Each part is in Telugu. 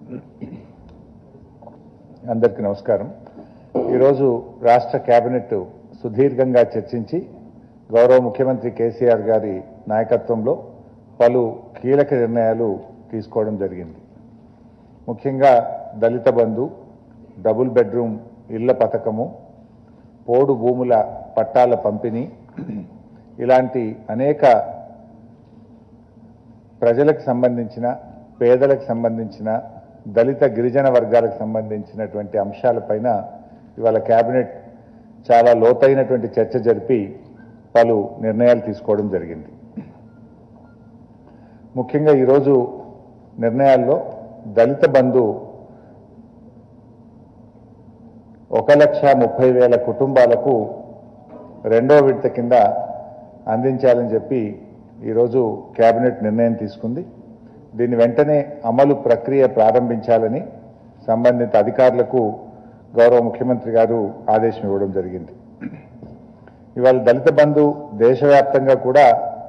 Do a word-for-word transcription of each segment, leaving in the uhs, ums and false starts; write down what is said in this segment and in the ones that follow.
అందరికీ నమస్కారం. ఈరోజు రాష్ట్ర కేబినెట్ సుదీర్ఘంగా చర్చించి గౌరవ ముఖ్యమంత్రి కేసీఆర్ గారి నాయకత్వంలో పలు కీలక నిర్ణయాలు తీసుకోవడం జరిగింది. ముఖ్యంగా దళిత బంధు, డబుల్ బెడ్రూమ్ ఇళ్ల పథకము, పోడు భూముల పట్టాల పంపిణీ, ఇలాంటి అనేక ప్రజలకు సంబంధించిన, పేదలకు సంబంధించిన, దళిత గిరిజన వర్గాలకు సంబంధించినటువంటి అంశాలపైన ఇవాళ కేబినెట్ చాలా లోతైనటువంటి చర్చ జరిపి పలు నిర్ణయాలు తీసుకోవడం జరిగింది. ముఖ్యంగా ఈరోజు నిర్ణయాల్లో దళిత బంధు ఒక లక్ష ముప్పై వేల కుటుంబాలకు రెండో విడత కింద అందించాలని చెప్పి ఈరోజు కేబినెట్ నిర్ణయం తీసుకుంది. దీన్ని వెంటనే అమలు ప్రక్రియ ప్రారంభించాలని సంబంధిత అధికారులకు గౌరవ ముఖ్యమంత్రి గారు ఆదేశం ఇవ్వడం జరిగింది. ఇవాళ దళిత బంధు దేశవ్యాప్తంగా కూడా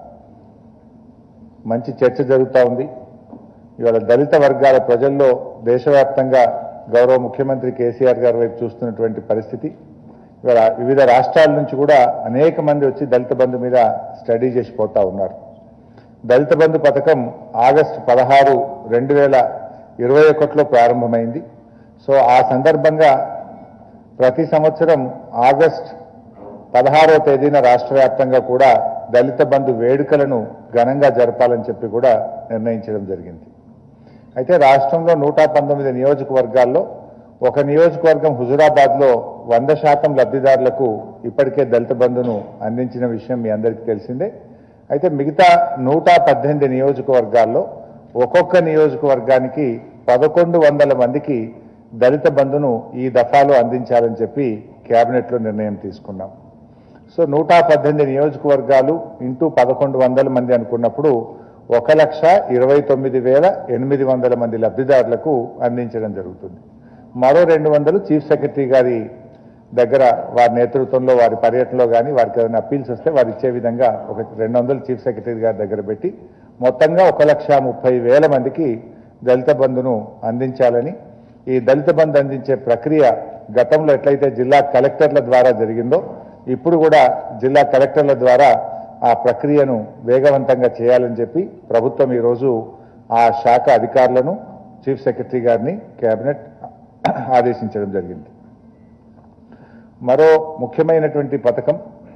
మంచి చర్చ జరుగుతూ ఉంది. ఇవాళ దళిత వర్గాల ప్రజల్లో దేశవ్యాప్తంగా గౌరవ ముఖ్యమంత్రి కేసీఆర్ గారి వైపు చూస్తున్నటువంటి పరిస్థితి. ఇవాళ వివిధ రాష్ట్రాల నుంచి కూడా అనేక మంది వచ్చి దళిత బంధు మీద స్టడీ చేసి పోతా ఉన్నారు. దళిత బంధు పథకం ఆగస్టు పదహారు రెండు వేల ఇరవై ఒకటిలో ప్రారంభమైంది. సో ఆ సందర్భంగా ప్రతి సంవత్సరం ఆగస్ట్ పదహారవ తేదీన రాష్ట్ర వ్యాప్తంగా కూడా దళిత బంధు వేడుకలను ఘనంగా జరపాలని చెప్పి కూడా నిర్ణయించడం జరిగింది. అయితే రాష్ట్రంలో నూట పంతొమ్మిది నియోజకవర్గాల్లో ఒక నియోజకవర్గం హుజురాబాద్లో వంద శాతం లబ్ధిదారులకు ఇప్పటికే దళిత బంధును అందించిన విషయం మీ అందరికీ తెలిసిందే. అయితే మిగతా నూట పద్దెనిమిది నియోజకవర్గాల్లో ఒక్కొక్క నియోజకవర్గానికి పదకొండు వందల మందికి దళిత బంధును ఈ దఫాలో అందించాలని చెప్పి కేబినెట్లో నిర్ణయం తీసుకున్నాం. సో నూట పద్దెనిమిది నియోజకవర్గాలు ఇంటూ పదకొండు వందల మంది అనుకున్నప్పుడు ఒక లక్ష ఇరవై తొమ్మిది వేల ఎనిమిది వందల మంది లబ్ధిదారులకు అందించడం జరుగుతుంది. మరో రెండు వందలు చీఫ్ సెక్రటరీ గారి దగ్గర వారి నేతృత్వంలో వారి పర్యటనలో కానీ వారికి ఏదైనా అప్పీల్స్ వస్తే వారు ఇచ్చే విధంగా ఒక రెండు వందలు చీఫ్ సెక్రటరీ గారి దగ్గర పెట్టి మొత్తంగా ఒక లక్ష ముప్పై వేల మందికి దళిత బంధును అందించాలని, ఈ దళిత బంధు అందించే ప్రక్రియ గతంలో ఎట్లయితే జిల్లా కలెక్టర్ల ద్వారా జరిగిందో ఇప్పుడు కూడా జిల్లా కలెక్టర్ల ద్వారా ఆ ప్రక్రియను వేగవంతంగా చేయాలని చెప్పి ప్రభుత్వం ఈరోజు ఆ శాఖ అధికారులను, చీఫ్ సెక్రటరీ గారిని కేబినెట్ ఆదేశించడం జరిగింది. మరో ముఖ్యమైనటువంటి పథకం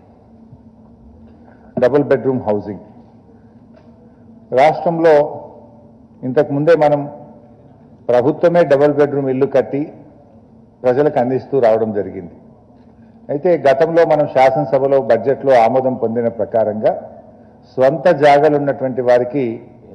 డబుల్ బెడ్రూమ్ హౌసింగ్. రాష్ట్రంలో ఇంతకు ముందే మనం ప్రభుత్వమే డబుల్ బెడ్రూమ్ ఇల్లు కట్టి ప్రజలకు అందిస్తూ రావడం జరిగింది. అయితే గతంలో మనం శాసనసభలో బడ్జెట్లో ఆమోదం పొందిన ప్రకారంగా స్వంత జాగాలు ఉన్నటువంటి వారికి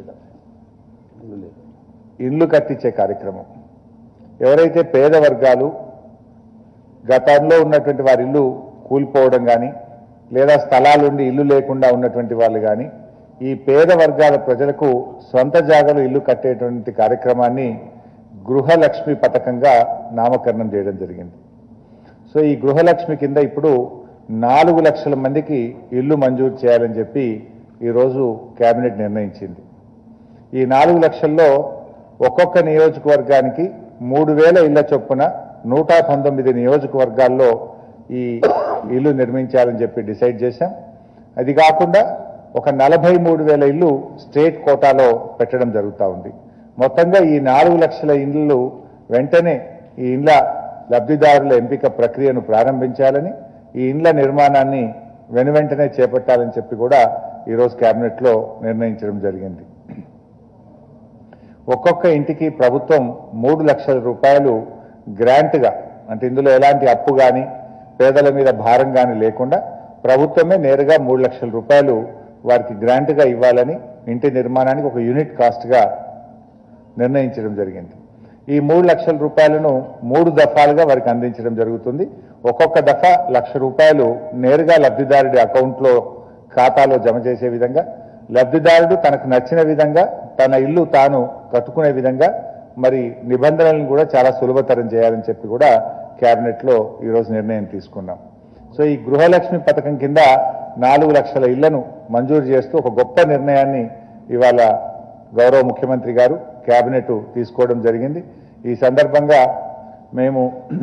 ఇల్లు కట్టించే కార్యక్రమం, ఎవరైతే పేద వర్గాలు గతంలో ఉన్నటువంటి వారి ఇల్లు కూలిపోవడం కానీ లేదా స్థలాలుండి ఇల్లు లేకుండా ఉన్నటువంటి వాళ్ళు కానీ ఈ పేద వర్గాల ప్రజలకు సొంత జాగాలో ఇల్లు కట్టేటువంటి కార్యక్రమాన్ని గృహలక్ష్మి పథకంగా నామకరణం చేయడం జరిగింది. సో ఈ గృహలక్ష్మి కింద ఇప్పుడు నాలుగు లక్షల మందికి ఇల్లు మంజూరు చేయాలని చెప్పి ఈరోజు కేబినెట్ నిర్ణయించింది. ఈ నాలుగు లక్షల్లో ఒక్కొక్క నియోజకవర్గానికి మూడు వేల ఇళ్ల చొప్పున నూట పంతొమ్మిది నియోజకవర్గాల్లో ఈ ఇల్లు నిర్మించాలని చెప్పి డిసైడ్ చేశాం. అది కాకుండా ఒక నలభై మూడు వేల ఇల్లు స్టేట్ కోటాలో పెట్టడం జరుగుతూ ఉంది. మొత్తంగా ఈ నాలుగు లక్షల ఇళ్ళు వెంటనే ఈ ఇండ్ల లబ్ధిదారుల ఎంపిక ప్రక్రియను ప్రారంభించాలని, ఈ ఇండ్ల నిర్మాణాన్ని వెనువెంటనే చేపట్టాలని చెప్పి కూడా ఈరోజు కేబినెట్లో నిర్ణయించడం జరిగింది. ఒక్కొక్క ఇంటికి ప్రభుత్వం మూడు లక్షల రూపాయలు గ్రాంట్గా, అంటే ఇందులో ఎలాంటి అప్పు కానీ పేదల మీద భారం కానీ లేకుండా ప్రభుత్వమే నేరుగా మూడు లక్షల రూపాయలు వారికి గ్రాంట్గా ఇవ్వాలని ఇంటి నిర్మాణానికి ఒక యూనిట్ కాస్ట్గా నిర్ణయించడం జరిగింది. ఈ మూడు లక్షల రూపాయలను మూడు దఫాలుగా వారికి అందించడం జరుగుతుంది. ఒక్కొక్క దఫా లక్ష రూపాయలు నేరుగా లబ్ధిదారుడి అకౌంట్లో ఖాతాలో జమ చేసే విధంగా, లబ్ధిదారుడు తనకు నచ్చిన విధంగా తన ఇల్లు తాను కట్టుకునే విధంగా మరి నిబంధనలను కూడా చాలా సులభతరం చేయాలని చెప్పి కూడా కేబినెట్లో ఈరోజు నిర్ణయం తీసుకున్నాం. సో ఈ గృహలక్ష్మి పథకం కింద నాలుగు లక్షల ఇళ్లను మంజూరు చేస్తూ ఒక గొప్ప నిర్ణయాన్ని ఇవాళ గౌరవ ముఖ్యమంత్రి గారు కేబినెట్ తీసుకోవడం జరిగింది. ఈ సందర్భంగా మేము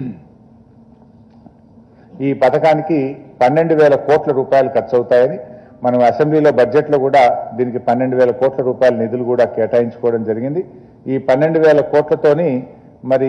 ఈ పథకానికి పన్నెండు వేల కోట్ల రూపాయలు ఖర్చు అవుతాయని మనం అసెంబ్లీలో బడ్జెట్లో కూడా దీనికి పన్నెండు వేల కోట్ల రూపాయల నిధులు కూడా కేటాయించుకోవడం జరిగింది. ఈ పన్నెండు వేల కోట్లతోని మరి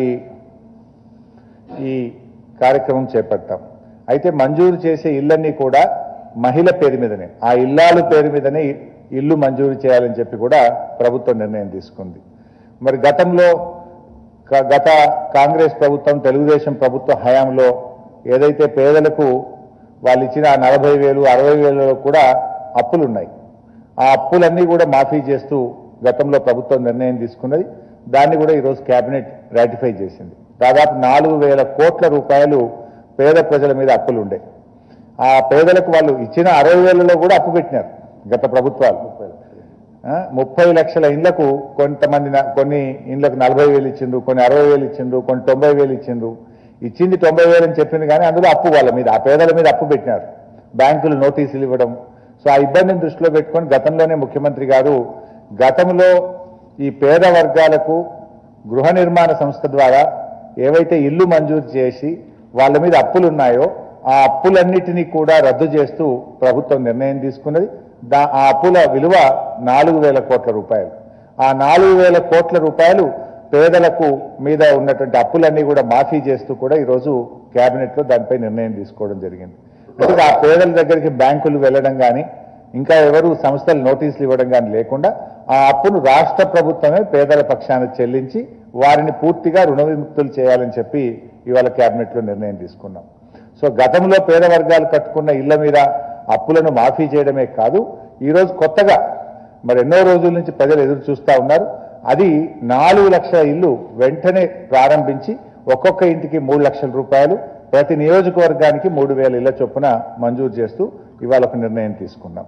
ఈ కార్యక్రమం చేపడతాం. అయితే మంజూరు చేసే ఇళ్ళన్నీ కూడా మహిళ పేరు మీదనే, ఆ ఇల్లాలు పేరు మీదనే ఇల్లు మంజూరు చేయాలని చెప్పి కూడా ప్రభుత్వం నిర్ణయం తీసుకుంది. మరి గతంలో గత కాంగ్రెస్ ప్రభుత్వం తెలుగుదేశం ప్రభుత్వ హయాంలో ఏదైతే పేదలకు వాళ్ళు ఇచ్చిన నలభై వేలు అరవై వేలలో కూడా అప్పులు ఉన్నాయి. ఆ అప్పులన్నీ కూడా మాఫీ చేస్తూ గతంలో ప్రభుత్వం నిర్ణయం తీసుకున్నది. దాన్ని కూడా ఈరోజు కేబినెట్ రాటిఫై చేసింది. దాదాపు నాలుగు వేల కోట్ల రూపాయలు పేద ప్రజల మీద అప్పులు ఉండే. ఆ పేదలకు వాళ్ళు ఇచ్చిన అరవై వేలలో కూడా అప్పు పెట్టినారు గత ప్రభుత్వాలు. ముప్పై లక్షల ఇండ్లకు కొంతమంది కొన్ని ఇండ్లకు నలభై వేలు ఇచ్చిండ్రు, కొన్ని అరవై వేలు ఇచ్చిండ్రు, కొన్ని తొంభై వేలు ఇచ్చిండ్రు. ఇచ్చింది తొంభై వేలు అని చెప్పింది కానీ అందులో అప్పు వాళ్ళ మీద, ఆ పేదల మీద అప్పు పెట్టినారు. బ్యాంకులు నోటీసులు ఇవ్వడం. సో ఆ ఇబ్బందిని దృష్టిలో పెట్టుకొని గతంలోనే ముఖ్యమంత్రి గారు గతంలో ఈ పేద వర్గాలకు గృహ నిర్మాణ సంస్థ ద్వారా ఏవైతే ఇల్లు మంజూరు చేసి వాళ్ళ మీద అప్పులు ఉన్నాయో ఆ అప్పులన్నిటినీ కూడా రద్దు చేస్తూ ప్రభుత్వం నిర్ణయం తీసుకున్నది. దా ఆ అప్పుల విలువ నాలుగు వేల కోట్ల రూపాయలు. ఆ నాలుగు వేల కోట్ల రూపాయలు పేదలకు మీద ఉన్నటువంటి అప్పులన్నీ కూడా మాఫీ చేస్తూ కూడా ఈరోజు కేబినెట్లో దానిపై నిర్ణయం తీసుకోవడం జరిగింది. అంటే ఆ పేదల దగ్గరికి బ్యాంకులు వెళ్ళడం కానీ ఇంకా ఎవరు సంస్థలు నోటీసులు ఇవ్వడం కానీ లేకుండా ఆ అప్పును రాష్ట్ర ప్రభుత్వమే పేదల పక్షాన చెల్లించి వారిని పూర్తిగా రుణ విముక్తులు చేయాలని చెప్పి ఇవాళ కేబినెట్లో నిర్ణయం తీసుకున్నాం. సో గతంలో పేద వర్గాలు కట్టుకున్న ఇళ్ల మీద అప్పులను మాఫీ చేయడమే కాదు, ఈరోజు కొత్తగా మరి ఎన్నో రోజుల నుంచి ప్రజలు ఎదురు చూస్తూ ఉన్నారు. అది నాలుగు లక్షల ఇల్లు వెంటనే ప్రారంభించి ఒక్కొక్క ఇంటికి మూడు లక్షల రూపాయలు ప్రతి నియోజకవర్గానికి మూడు వేల ఇళ్ల చొప్పున మంజూరు చేస్తూ ఇవాళ ఒక నిర్ణయం తీసుకున్నాం.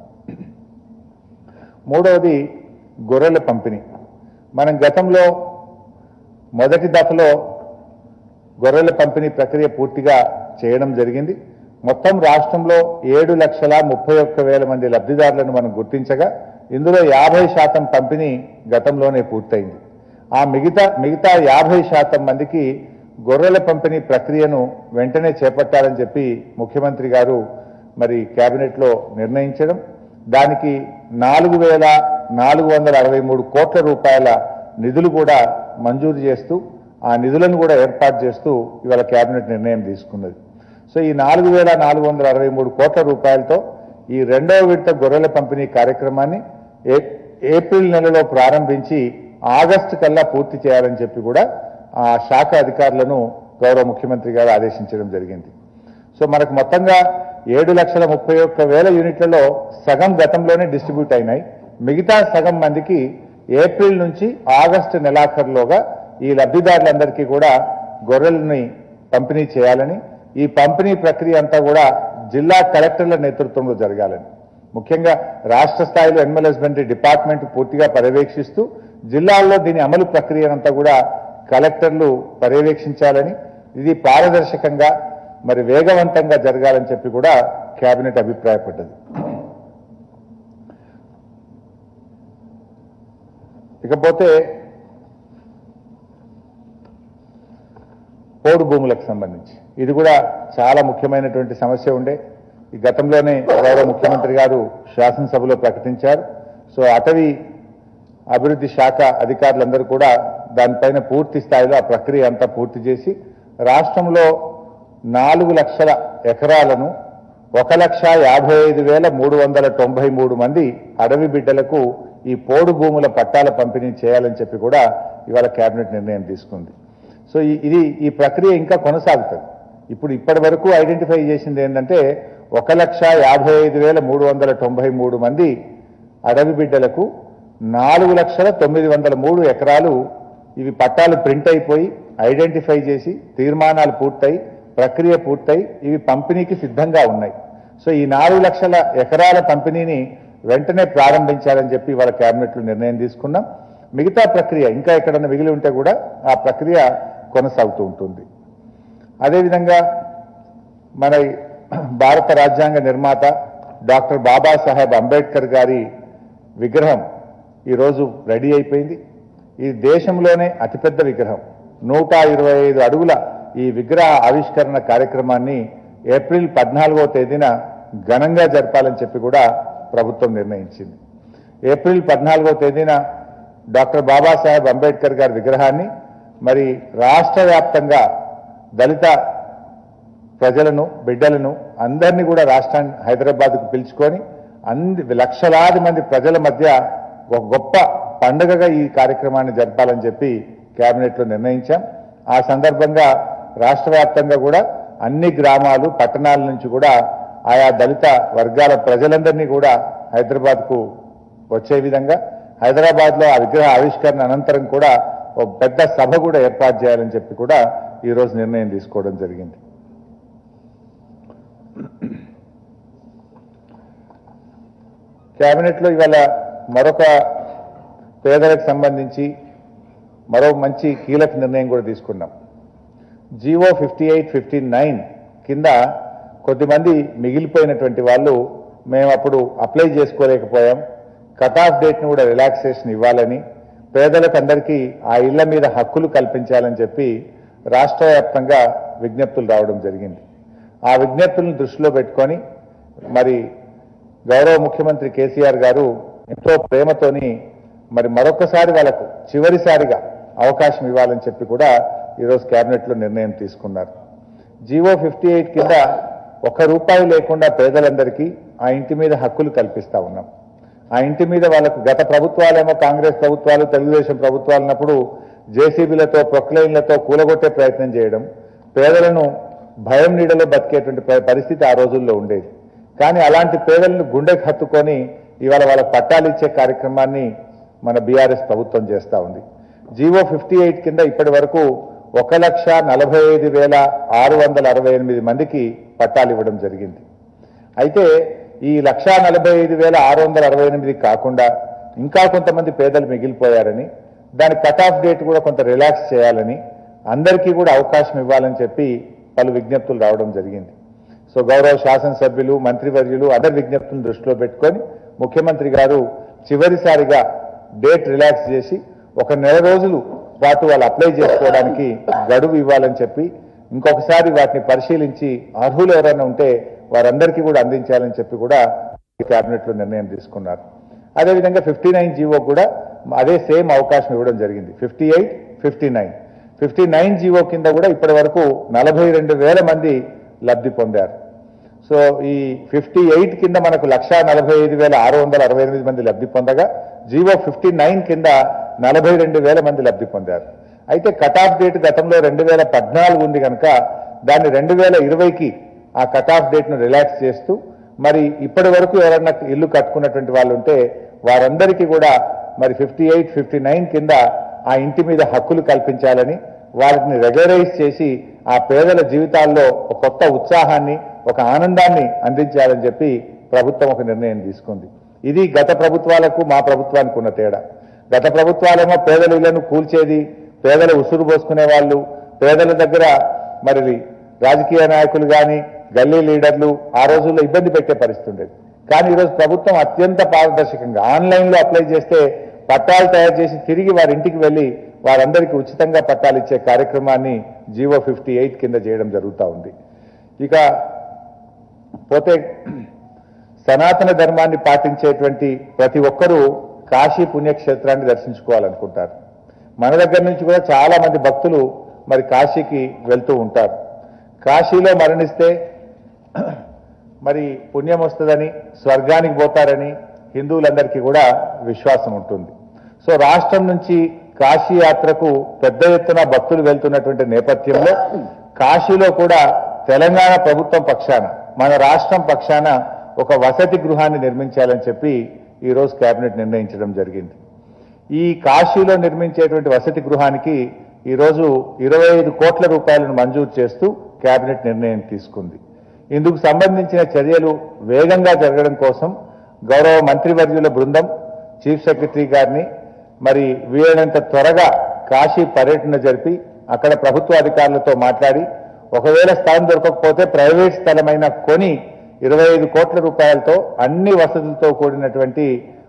మూడవది గొర్రెల పంపిణీ. మనం గతంలో మొదటి దఫలో గొర్రెల పంపిణీ ప్రక్రియ పూర్తిగా చేయడం జరిగింది. మొత్తం రాష్ట్రంలో ఏడు లక్షల ముప్పై ఒక్క వేల మంది లబ్ధిదారులను మనం గుర్తించగా ఇందులో యాభై శాతం పంపిణీ గతంలోనే పూర్తయింది. ఆ మిగతా మిగతా యాభై శాతం మందికి గొర్రెల పంపిణీ ప్రక్రియను వెంటనే చేపట్టాలని చెప్పి ముఖ్యమంత్రి గారు మరి కేబినెట్లో నిర్ణయించడం, దానికి నాలుగు వేల నాలుగు వందల అరవై మూడు కోట్ల రూపాయల నిధులు కూడా మంజూరు చేస్తూ ఆ నిధులను కూడా ఏర్పాటు చేస్తూ ఇవాళ కేబినెట్ నిర్ణయం తీసుకున్నది. సో ఈ నాలుగు వేల నాలుగు వందల అరవై మూడు కోట్ల రూపాయలతో ఈ రెండవ విడత గొర్రెల పంపిణీ కార్యక్రమాన్ని ఏప్రిల్ నెలలో ప్రారంభించి ఆగస్టు కల్లా పూర్తి చేయాలని చెప్పి కూడా ఆ శాఖ అధికారులను గౌరవ ముఖ్యమంత్రి గారు ఆదేశించడం జరిగింది. సో మనకు మొత్తంగా ఏడు లక్షల ముప్పై ఒక్క వేల యూనిట్లలో సగం గతంలోనే డిస్ట్రిబ్యూట్ అయినాయి. మిగతా సగం మందికి ఏప్రిల్ నుంచి ఆగస్టు నెలాఖరులోగా ఈ లబ్ధిదారులందరికీ కూడా గొర్రెలని పంపిణీ చేయాలని, ఈ పంపిణీ ప్రక్రియ అంతా కూడా జిల్లా కలెక్టర్ల నేతృత్వంలో జరగాలని, ముఖ్యంగా రాష్ట్ర స్థాయిలో ఎనిమల్ హస్బెండరీ డిపార్ట్మెంట్ పూర్తిగా పర్యవేక్షిస్తూ జిల్లాల్లో దీని అమలు ప్రక్రియనంతా కూడా కలెక్టర్లు పర్యవేక్షించాలని, ఇది పారదర్శకంగా మరి వేగవంతంగా జరగాలని చెప్పి కూడా కేబినెట్ అభిప్రాయపడ్డది. ఇకపోతే పోడు భూములకు సంబంధించి ఇది కూడా చాలా ముఖ్యమైనటువంటి సమస్య ఉండే. ఈ గతంలోనే గౌరవ ముఖ్యమంత్రి గారు శాసనసభలో ప్రకటించారు. సో అటవీ అభివృద్ధి శాఖ అధికారులందరూ కూడా దానిపైన పూర్తి స్థాయిలో ఆ ప్రక్రియ అంతా పూర్తి చేసి రాష్ట్రంలో నాలుగు లక్షల ఎకరాలను ఒక లక్ష యాభై ఐదు వేల మూడు వందల తొంభై మూడు మంది అడవి బిడ్డలకు ఈ పోడు భూముల పట్టాల పంపిణీ చేయాలని చెప్పి కూడా ఇవాళ కేబినెట్ నిర్ణయం తీసుకుంది. సో ఇది ఈ ప్రక్రియ ఇంకా కొనసాగుతుంది. ఇప్పుడు ఇప్పటి వరకు ఐడెంటిఫై చేసింది ఏంటంటే ఒక లక్ష యాభై ఐదు వేల మూడు వందల తొంభై మూడు మంది అడవి బిడ్డలకు నాలుగు లక్షల తొమ్మిది వందల మూడు ఎకరాలు ఇవి పట్టాలు ప్రింట్ అయిపోయి ఐడెంటిఫై చేసి తీర్మానాలు పూర్తయి ప్రక్రియ పూర్తయి ఇవి పంపిణీకి సిద్ధంగా ఉన్నాయి. సో ఈ నాలుగు లక్షల ఎకరాల పంపిణీని వెంటనే ప్రారంభించాలని చెప్పి వాళ్ళ కేబినెట్లో నిర్ణయం తీసుకున్నాం. మిగతా ప్రక్రియ ఇంకా ఎక్కడన్నా మిగిలి ఉంటే కూడా ఆ ప్రక్రియ కొనసాగుతూ ఉంటుంది. అదేవిధంగా మన భారత రాజ్యాంగ నిర్మాత డాక్టర్ బాబాసాహెబ్ అంబేద్కర్ గారి విగ్రహం ఈరోజు రెడీ అయిపోయింది. ఈ దేశంలోనే అతిపెద్ద విగ్రహం నూట ఇరవై ఐదు అడుగుల ఈ విగ్రహ ఆవిష్కరణ కార్యక్రమాన్ని ఏప్రిల్ పద్నాలుగవ తేదీన ఘనంగా జరపాలని చెప్పి కూడా ప్రభుత్వం నిర్ణయించింది. ఏప్రిల్ పద్నాలుగవ తేదీన డాక్టర్ బాబాసాహెబ్ అంబేద్కర్ గారి విగ్రహాన్ని మరి రాష్ట్ర వ్యాప్తంగా దళిత ప్రజలను బిడ్డలను అందరినీ కూడా రాష్ట్రాన్ని హైదరాబాద్కు పిలుచుకొని అంది లక్షలాది మంది ప్రజల మధ్య ఒక గొప్ప పండుగగా ఈ కార్యక్రమాన్ని జరపాలని చెప్పి కేబినెట్లో నిర్ణయించాం. ఆ సందర్భంగా రాష్ట్ర వ్యాప్తంగా కూడా అన్ని గ్రామాలు పట్టణాల నుంచి కూడా ఆయా దళిత వర్గాల ప్రజలందరినీ కూడా హైదరాబాద్కు వచ్చే విధంగా హైదరాబాద్లో ఆ విగ్రహ ఆవిష్కరణ అనంతరం కూడా ఒక పెద్ద సభ కూడా ఏర్పాటు చేయాలని చెప్పి కూడా ఈరోజు నిర్ణయం తీసుకోవడం జరిగింది. కేబినెట్లో ఇవాళ మరొక పేదలకు సంబంధించి మరో మంచి కీలక నిర్ణయం కూడా తీసుకున్నాం. GO fifty eight fifty nine కింద కొద్దిమంది మిగిలిపోయినటువంటి వాళ్ళు మేము అప్పుడు అప్లై చేసుకోలేకపోయాం, కట్ ఆఫ్ డేట్ను కూడా రిలాక్సేషన్ ఇవ్వాలని, పేదలకు అందరికీ ఆ ఇళ్ల మీద హక్కులు కల్పించాలని చెప్పి రాష్ట్ర వ్యాప్తంగా విజ్ఞప్తులు రావడం జరిగింది. ఆ విజ్ఞప్తులను దృష్టిలో పెట్టుకొని మరి గౌరవ ముఖ్యమంత్రి కేసీఆర్ గారు ఎంతో ప్రేమతోని మరి మరొకసారి వాళ్ళకు చివరిసారిగా అవకాశం ఇవ్వాలని చెప్పి కూడా ఈరోజు కేబినెట్లో నిర్ణయం తీసుకున్నారు. జీవో ఫిఫ్టీ ఎయిట్ కింద ఒక్క రూపాయి లేకుండా పేదలందరికీ ఆ ఇంటి మీద హక్కులు కల్పిస్తా ఉన్నాం. ఆ ఇంటి మీద వాళ్ళకు గత ప్రభుత్వాలేమో కాంగ్రెస్ ప్రభుత్వాలు తెలుగుదేశం ప్రభుత్వాలు ఉన్నప్పుడు జేసీబీలతో ప్రొక్లైన్లతో కూలగొట్టే ప్రయత్నం చేయడం, పేదలను భయం నీడలో బతికేటువంటి పరిస్థితి ఆ రోజుల్లో ఉండేది. కానీ అలాంటి పేదలను గుండెకు హత్తుకొని ఇవాళ వాళ్ళ పట్టాలు ఇచ్చే కార్యక్రమాన్ని మన బీఆర్ఎస్ ప్రభుత్వం చేస్తూ ఉంది. జీవో ఫిఫ్టీ ఎయిట్ కింద ఇప్పటి వరకు ఒక లక్ష నలభై ఐదు వేల ఆరు వందల అరవై ఎనిమిది మందికి పట్టాలు ఇవ్వడం జరిగింది. అయితే ఈ లక్షా నలభై ఐదు వేల ఆరు వందల అరవై ఎనిమిది కాకుండా ఇంకా కొంతమంది పేదలు మిగిలిపోయారని, దాని కట్ ఆఫ్ డేట్ కూడా కొంత రిలాక్స్ చేయాలని, అందరికీ కూడా అవకాశం ఇవ్వాలని చెప్పి పలు విజ్ఞప్తులు రావడం జరిగింది. సో గౌరవ శాసనసభ్యులు మంత్రివర్యులు అందరి విజ్ఞప్తులను దృష్టిలో పెట్టుకొని ముఖ్యమంత్రి గారు చివరిసారిగా డేట్ రిలాక్స్ చేసి ఒక నెల రోజులు పాటు వాళ్ళు అప్లై చేసుకోవడానికి గడువు ఇవ్వాలని చెప్పి ఇంకొకసారి వాటిని పరిశీలించి అర్హులు ఎవరైనా ఉంటే వారందరికీ కూడా అందించాలని చెప్పి కూడా కేబినెట్లో నిర్ణయం తీసుకున్నారు. అదేవిధంగా ఫిఫ్టీ నైన్ జీవో కూడా అదే సేమ్ అవకాశం ఇవ్వడం జరిగింది. Fifty eight fifty nine fifty nine GO కింద కూడా ఇప్పటి వరకు నలభై రెండు వేల మంది లబ్ధి పొందారు. సో ఈ ఫిఫ్టీ ఎయిట్ కింద మనకు లక్షా నలభై ఐదు వేల ఆరు వందల అరవై ఎనిమిది మంది లబ్ధి పొందగా జీవో ఫిఫ్టీ నైన్ కింద నలభై రెండు వేల మంది లబ్ధి పొందారు. అయితే కట్ ఆఫ్ డేట్ గతంలో రెండు వేల పద్నాలుగు ఉంది కనుక దాన్ని రెండు వేల ఇరవైకి ఆ కట్ ఆఫ్ డేట్ను రిలాక్స్ చేస్తూ మరి ఇప్పటి వరకు ఎవరన్నా ఇల్లు కట్టుకున్నటువంటి వాళ్ళు ఉంటే వారందరికీ కూడా మరి ఫిఫ్టీ ఎయిట్ ఫిఫ్టీ నైన్ కింద ఆ ఇంటి మీద హక్కులు కల్పించాలని, వాటిని రెగ్యులరైజ్ చేసి ఆ పేదల జీవితాల్లో ఒక కొత్త ఉత్సాహాన్ని ఒక ఆనందాన్ని అందించాలని చెప్పి ప్రభుత్వం ఒక నిర్ణయం తీసుకుంది. ఇది గత ప్రభుత్వాలకు మా ప్రభుత్వానికి ఉన్న తేడా. గత ప్రభుత్వాలేమో పేదల ఇళ్లను కూల్చేది, పేదల ఉసురు పోసుకునే వాళ్ళు, పేదల దగ్గర మరి రాజకీయ నాయకులు కానీ గల్లీ లీడర్లు ఆ రోజుల్లో ఇబ్బంది పెట్టే పరిస్థితి ఉండేది. కానీ ఈరోజు ప్రభుత్వం అత్యంత పారదర్శకంగా ఆన్లైన్లో అప్లై చేస్తే పట్టాలు తయారు చేసి తిరిగి వారి ఇంటికి వెళ్ళి వారందరికీ ఉచితంగా పట్టాలు ఇచ్చే కార్యక్రమాన్ని జీవో ఫిఫ్టీ ఎయిట్ కింద చేయడం జరుగుతూ ఉంది. ఇక పోతే సనాతన ధర్మాన్ని పాటించేటువంటి ప్రతి ఒక్కరూ కాశీ పుణ్యక్షేత్రాన్ని దర్శించుకోవాలనుకుంటారు. మన దగ్గర నుంచి కూడా చాలా మంది భక్తులు మరి కాశీకి వెళ్తూ ఉంటారు. కాశీలో మరణిస్తే మరి పుణ్యం వస్తుందని, స్వర్గానికి పోతారని హిందువులందరికీ కూడా విశ్వాసం ఉంటుంది. సో రాష్ట్రం నుంచి కాశీ యాత్రకు పెద్ద ఎత్తున భక్తులు వెళ్తున్నటువంటి నేపథ్యంలో కాశీలో కూడా తెలంగాణ ప్రభుత్వం పక్షాన మన రాష్ట్రం పక్షాన ఒక వసతి గృహాన్ని నిర్మించాలని చెప్పి ఈరోజు కేబినెట్ నిర్ణయించడం జరిగింది. ఈ కాశీలో నిర్మించేటువంటి వసతి గృహానికి ఈరోజు ఇరవై ఐదు కోట్ల రూపాయలను మంజూరు చేస్తూ కేబినెట్ నిర్ణయం తీసుకుంది. ఇందుకు సంబంధించిన చర్యలు వేగంగా జరగడం కోసం గౌరవ మంత్రివర్యుల బృందం చీఫ్ సెక్రటరీ గారిని మరి వీలైనంత త్వరగా కాశీ పర్యటన జరిపి అక్కడ ప్రభుత్వ అధికారులతో మాట్లాడి ఒకవేళ స్థలం దొరకకపోతే ప్రైవేట్ స్థలమైన కొని ఇరవై ఐదు కోట్ల రూపాయలతో అన్ని వసతులతో కూడినటువంటి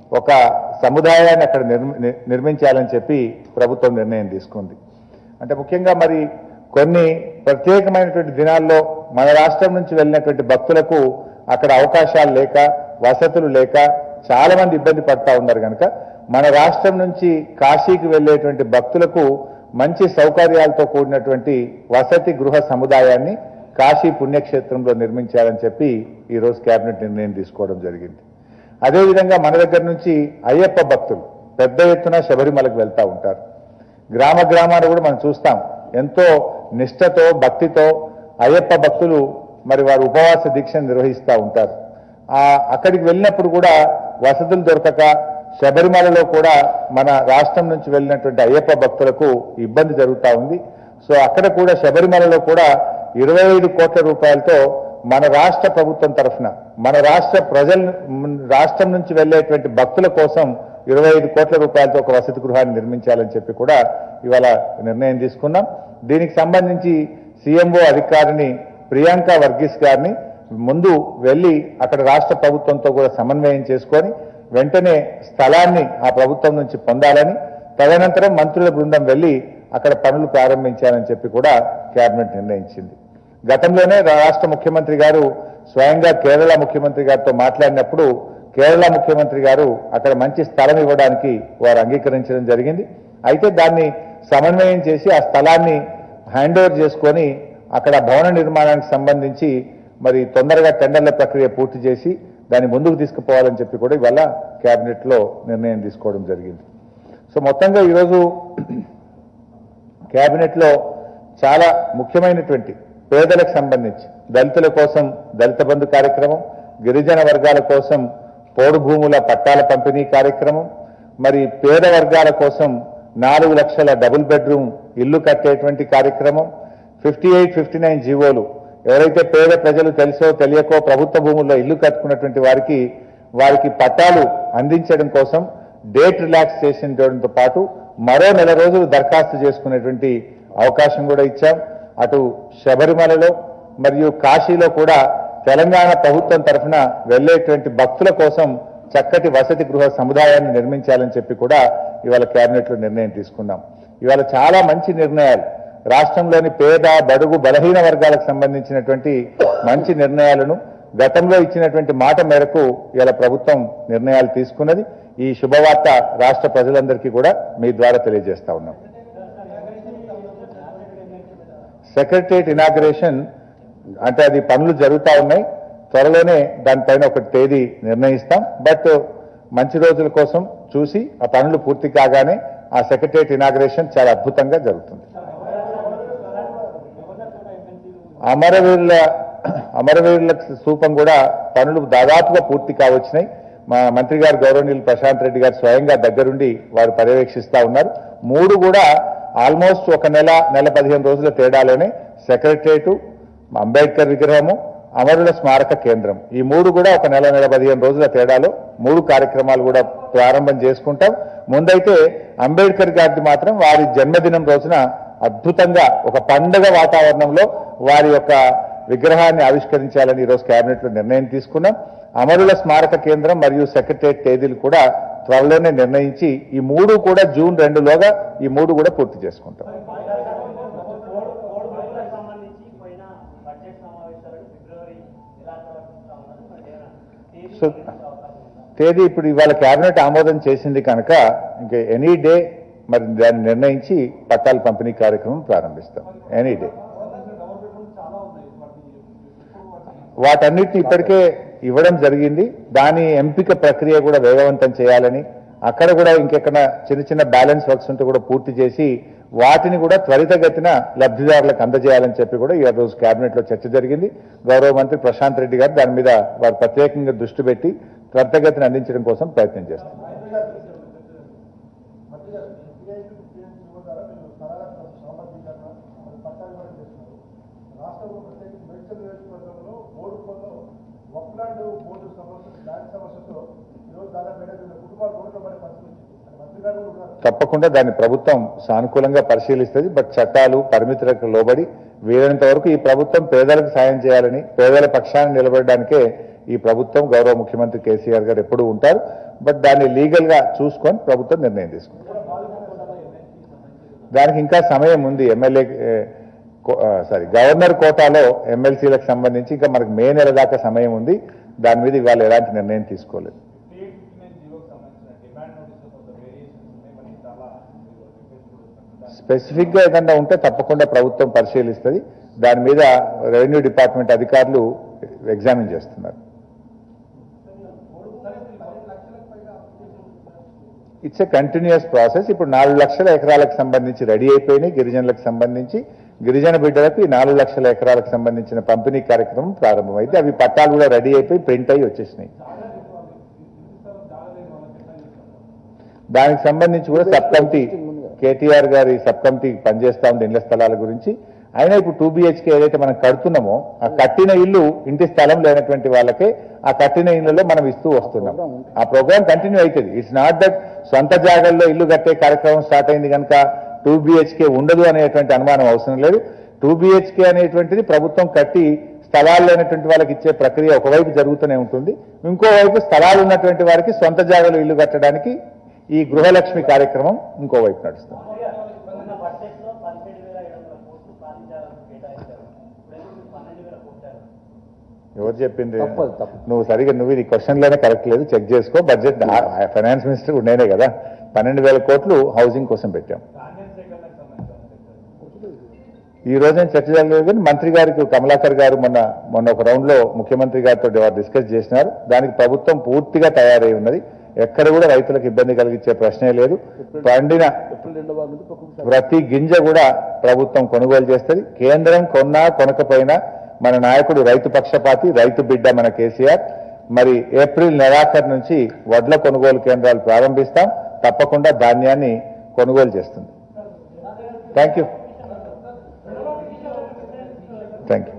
ఒక సముదాయాన్ని అక్కడ నిర్మించాలని చెప్పి ప్రభుత్వం నిర్ణయం తీసుకుంది. అంటే ముఖ్యంగా మరి కొన్ని ప్రత్యేకమైనటువంటి దినాల్లో మన రాష్ట్రం నుంచి వెళ్ళినటువంటి భక్తులకు అక్కడ అవకాశాలు లేక వసతులు లేక చాలా మంది ఇబ్బంది పడతా ఉన్నారు కనుక మన రాష్ట్రం నుంచి కాశీకి వెళ్ళేటువంటి భక్తులకు మంచి సౌకర్యాలతో కూడినటువంటి వసతి గృహ సముదాయాన్ని కాశీ పుణ్యక్షేత్రంలో నిర్మించాలని చెప్పి ఈరోజు కేబినెట్ నిర్ణయం తీసుకోవడం జరిగింది. అదేవిధంగా మన దగ్గర నుంచి అయ్యప్ప భక్తులు పెద్ద ఎత్తున శబరిమలకు వెళ్తూ ఉంటారు. గ్రామ గ్రామాలు కూడా మనం చూస్తాం, ఎంతో నిష్ఠతో భక్తితో అయ్యప్ప భక్తులు మరి వారు ఉపవాస దీక్షను నిర్వహిస్తూ ఉంటారు. ఆ అక్కడికి వెళ్ళినప్పుడు కూడా వసతులు దొరకక శబరిమలలో కూడా మన రాష్ట్రం నుంచి వెళ్ళినటువంటి అయ్యప్ప భక్తులకు ఇబ్బంది జరుగుతూ ఉంది. సో అక్కడ కూడా శబరిమలలో కూడా ఇరవై ఐదు కోట్ల రూపాయలతో మన రాష్ట్ర ప్రభుత్వం తరఫున మన రాష్ట్ర ప్రజల రాష్ట్రం నుంచి వెళ్ళేటువంటి భక్తుల కోసం ఇరవై ఐదు కోట్ల రూపాయలతో ఒక వసతి గృహాన్ని నిర్మించాలని చెప్పి కూడా ఇవాళ నిర్ణయం తీసుకున్నాం. దీనికి సంబంధించి సీఎంఓ అధికారిని ప్రియాంక వర్గీస్ గారిని ముందు వెళ్ళి అక్కడ రాష్ట్ర ప్రభుత్వంతో కూడా సమన్వయం చేసుకొని వెంటనే స్థలాన్ని ఆ ప్రభుత్వం నుంచి పొందాలని, తదనంతరం మంత్రుల బృందం వెళ్ళి అక్కడ పనులు ప్రారంభించాలని చెప్పి కూడా కేబినెట్ నిర్ణయించింది. గతంలోనే రాష్ట్ర ముఖ్యమంత్రి గారు స్వయంగా కేరళ ముఖ్యమంత్రి గారితో మాట్లాడినప్పుడు కేరళ ముఖ్యమంత్రి గారు అక్కడ మంచి స్థలం ఇవ్వడానికి వారు అంగీకరించడం జరిగింది. అయితే దాన్ని సమన్వయం చేసి ఆ స్థలాన్ని హ్యాండ్ ఓవర్ చేసుకొని అక్కడ భవన నిర్మాణానికి సంబంధించి మరి తొందరగా టెండర్ల ప్రక్రియ పూర్తి చేసి దాన్ని ముందుకు తీసుకుపోవాలని చెప్పి కూడా ఇవాళ కేబినెట్లో నిర్ణయం తీసుకోవడం జరిగింది. సో మొత్తంగా ఈరోజు కేబినెట్లో చాలా ముఖ్యమైనటువంటి పేదలకు సంబంధించి దళితుల కోసం దళిత బంధు కార్యక్రమం, గిరిజన వర్గాల కోసం పోడు భూముల పట్టాల పంపిణీ కార్యక్రమం, మరి పేద వర్గాల కోసం నాలుగు లక్షల డబుల్ బెడ్రూమ్ ఇల్లు కట్టేటువంటి కార్యక్రమం, ఫిఫ్టీ ఎయిట్ ఫిఫ్టీ నైన్ జీవోలు ఎవరైతే పేద ప్రజలు తెలుసో తెలియకో ప్రభుత్వ భూముల్లో ఇల్లు కట్టుకున్నటువంటి వారికి వారికి పట్టాలు అందించడం కోసం డేట్ రిలాక్స్ చేయడంతో పాటు మరో నెల రోజులు దరఖాస్తు చేసుకునేటువంటి అవకాశం కూడా ఇచ్చాం. అటు శబరిమలలో మరియు కాశీలో కూడా తెలంగాణ ప్రభుత్వం తరఫున వెళ్లేటువంటి భక్తుల కోసం చక్కటి వసతి గృహ సముదాయాన్ని నిర్మించాలని చెప్పి కూడా ఇవాళ కేబినెట్లో నిర్ణయం తీసుకున్నాం. ఇవాళ చాలా మంచి నిర్ణయాలు రాష్ట్రంలోని పేద బడుగు బలహీన వర్గాలకు సంబంధించినటువంటి మంచి నిర్ణయాలను గతంలో ఇచ్చినటువంటి మాట మేరకు ఇవాళ ప్రభుత్వం నిర్ణయాలు తీసుకున్నది. ఈ శుభవార్త రాష్ట్ర ప్రజలందరికీ కూడా మీ ద్వారా తెలియజేస్తా ఉన్నాం. సెక్రటరియట్ ఇనాగ్రేషన్ అంటే అది పనులు జరుగుతూ ఉన్నాయి, త్వరలోనే దానిపైన ఒక తేదీ నిర్ణయిస్తాం. బట్ మంచి రోజుల కోసం చూసి ఆ పనులు పూర్తి కాగానే ఆ సెక్రటరియట్ ఇనాగ్రేషన్ చాలా అద్భుతంగా జరుగుతుంది. అమరవీరుల అమరవీరుల స్థూపం కూడా పనులు దాదాపుగా పూర్తి కావచ్చినాయి. మా మంత్రి గారు గౌరవనీయులు ప్రశాంత్ రెడ్డి గారు స్వయంగా దగ్గరుండి వారు పర్యవేక్షిస్తా ఉన్నారు. మూడు కూడా ఆల్మోస్ట్ ఒక నెల నెల పదిహేను రోజుల తేడాలోనే సెక్రటరియట్, అంబేద్కర్ విగ్రహము, అమరుల స్మారక కేంద్రం ఈ మూడు కూడా ఒక నెల నెల పదిహేను రోజుల తేడాలో మూడు కార్యక్రమాలు కూడా ప్రారంభం చేసుకుంటాం. ముందైతే అంబేద్కర్ గారిది మాత్రం వారి జన్మదినం రోజున అద్భుతంగా ఒక పండుగ వాతావరణంలో వారి యొక్క విగ్రహాన్ని ఆవిష్కరించాలని ఈరోజు కేబినెట్లో నిర్ణయం తీసుకున్నాం. అమరుల స్మారక కేంద్రం మరియు సెక్రటరియట్ తేదీలు కూడా త్వరలోనే నిర్ణయించి ఈ మూడు కూడా జూన్ రెండులోగా ఈ మూడు కూడా పూర్తి చేసుకుంటాం. సో తేదీ ఇప్పుడు ఇవాళ కేబినెట్ ఆమోదం చేసింది కనుక ఇంకా ఎనీ డే మరి దాన్ని నిర్ణయించి పట్టాల పంపిణీ కార్యక్రమం ప్రారంభిస్తాం. ఎనీ డే వాటన్నిటిని ఇప్పటికే ఇవ్వడం జరిగింది. దాని ఎంపిక ప్రక్రియ కూడా వేగవంతం చేయాలని, అక్కడ కూడా ఇంకెక్కడ చిన్న చిన్న బ్యాలెన్స్ వర్క్స్ ఉంటే కూడా పూర్తి చేసి వాటిని కూడా త్వరితగతిన లబ్ధిదారులకు అందజేయాలని చెప్పి కూడా ఈ రోజు కేబినెట్ లో చర్చ జరిగింది. గౌరవ మంత్రి ప్రశాంత్ రెడ్డి గారు దాని మీద వారు ప్రత్యేకంగా దృష్టి పెట్టి త్వరితగతిని అందించడం కోసం ప్రయత్నం చేస్తున్నారు. తప్పకుండా దాన్ని ప్రభుత్వం సానుకూలంగా పరిశీలిస్తుంది. బట్ చట్టాలు పరిమితులకు లోబడి వీలైనంత వరకు ఈ ప్రభుత్వం పేదలకు సాయం చేయాలని, పేదల పక్షాన్ని నిలబడడానికే ఈ ప్రభుత్వం గౌరవ ముఖ్యమంత్రి కేసీఆర్ గారు ఎప్పుడూ ఉంటారు. బట్ దాన్ని లీగల్గా చూసుకొని ప్రభుత్వం నిర్ణయం తీసుకుంటారు. దానికి ఇంకా సమయం ఉంది. ఎమ్మెల్యే సారీ గవర్నర్ కోటాలో ఎమ్మెల్సీలకు సంబంధించి ఇంకా మనకు మే నెల దాకా సమయం ఉంది. దాని మీద ఇవాళ ఎలాంటి నిర్ణయం తీసుకోలేదు. స్పెసిఫిక్గా ఏదన్నా ఉంటే తప్పకుండా ప్రభుత్వం పరిశీలిస్తుంది. దాని మీద రెవెన్యూ డిపార్ట్మెంట్ అధికారులు ఎగ్జామిన్ చేస్తున్నారు. It's a continuous process. ఇప్పుడు నాలుగు లక్షల ఎకరాలకు సంబంధించి రెడీ అయిపోయినాయి. గిరిజనులకు సంబంధించి గిరిజన బిడ్డలకు ఈ నాలుగు లక్షల ఎకరాలకు సంబంధించిన పంపిణీ కార్యక్రమం ప్రారంభమైంది. అవి పట్టాలు కూడా రెడీ అయిపోయి ప్రింట్ అయ్యి వచ్చేసినాయి. దానికి సంబంధించి కూడా సబ్ కమిటీ కేటీఆర్ గారి సబ్ కమిటీ పనిచేస్తా ఉంది ఇళ్ల స్థలాల గురించి. అయినా ఇప్పుడు టూ బిహెచ్కే ఏదైతే మనం కడుతున్నామో ఆ కట్టిన ఇల్లు ఇంటి స్థలం లేనటువంటి వాళ్ళకే ఆ కట్టిన ఇళ్లలో మనం ఇస్తూ వస్తున్నాం. ఆ ప్రోగ్రామ్ కంటిన్యూ అవుతుంది. ఇట్స్ నాట్ దట్ సొంత జాగాల్లో ఇల్లు కట్టే కార్యక్రమం స్టార్ట్ అయింది కనుక టూ బిహెచ్కే ఉండదు అనేటువంటి అనుమానం అవసరం లేదు. టూ బిహెచ్కే అనేటువంటిది ప్రభుత్వం కట్టి స్థలాలు లేనటువంటి వాళ్ళకి ఇచ్చే ప్రక్రియ ఒకవైపు జరుగుతూనే ఉంటుంది. ఇంకోవైపు స్థలాలు ఉన్నటువంటి వారికి సొంత జాగాలో ఇల్లు కట్టడానికి ఈ గృహలక్ష్మి కార్యక్రమం ఇంకోవైపు నడుస్తుంది. ఎవరు చెప్పింది? నువ్వు సరిగా నువ్వు ఇది క్వశ్చన్లోనే కరెక్ట్ లేదు, చెక్ చేసుకో. బడ్జెట్ ఫైనాన్స్ మినిస్టర్ ఉండేనే కదా. పన్నెండు వేల కోట్లు హౌసింగ్ కోసం పెట్టాం. ఈ రోజు చర్చ జరగలేదు కానీ మంత్రి గారికి కమలాకర్ గారు మొన్న మొన్న ఒక రౌండ్ లో ముఖ్యమంత్రి గారితో డిస్కస్ చేసినారు. దానికి ప్రభుత్వం పూర్తిగా తయారై ఉన్నది. ఎక్కడ కూడా రైతులకు ఇబ్బంది కలిగించే ప్రశ్నే లేదు. పండిన ప్రతి గింజ కూడా ప్రభుత్వం కొనుగోలు చేస్తుంది. కేంద్రం కొన్నా కొనకపోయినా మన నాయకుడు రైతు పక్షపాతి, రైతు బిడ్డ మన కేసీఆర్. మరి ఏప్రిల్ నెలాఖరు నుంచి వడ్ల కొనుగోలు కేంద్రాలు ప్రారంభిస్తాం. తప్పకుండా ధాన్యాన్ని కొనుగోలు చేస్తుంది. Thank you thank you